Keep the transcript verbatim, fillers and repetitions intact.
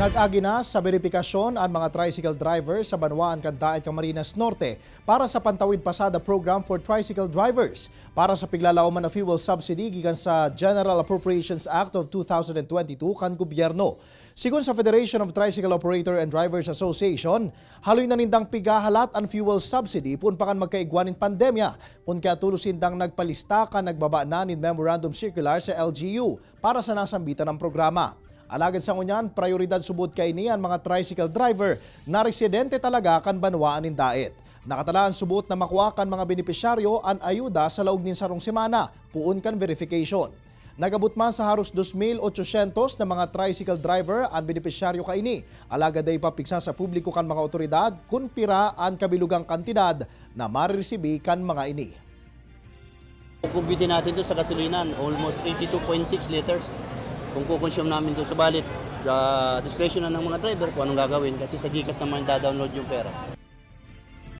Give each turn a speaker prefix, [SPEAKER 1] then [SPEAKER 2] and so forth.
[SPEAKER 1] Nag-agi na sa beripikasyon ang mga tricycle drivers sa Banwaan kan Daet, Camarines Norte para sa Pantawid Pasada Program for Tricycle Drivers para sa piglalauman na fuel subsidy gikan sa General Appropriations Act of two thousand twenty-two kan gobyerno. Sigun sa Federation of Tricycle Operator and Drivers Association, haloy na nindang pigahalat ang fuel subsidy pun pakan magkaigwanin pandemya pun kaya tulusindang nagpalista ka nagbaba na nin Memorandum Circular sa L G U para sa nasambitan ng programa. Alagad sa ngunyan, prioridad subod kay niyan mga tricycle driver na residente talaga kan Banwaan nin Daet. Nakatalaan subot na makuha kan mga benepisyaryo ang ayuda sa laog nin sarong semana, puun kan verification. Nagabot man sa haros two thousand eight hundred na mga tricycle driver ang benepisyaryo kaini. Alagad ay papigsa sa publiko kan mga otoridad kung pira ang kabilugang kantidad na mariresibi kan mga ini.
[SPEAKER 2] Kumbitin natin ito sa gasolinan, almost eighty-two point six liters. Kung kukonsume namin ito, subalit uh, discretion na ng mga driver kung anong gagawin kasi sa Gcash naman da-download yung pera.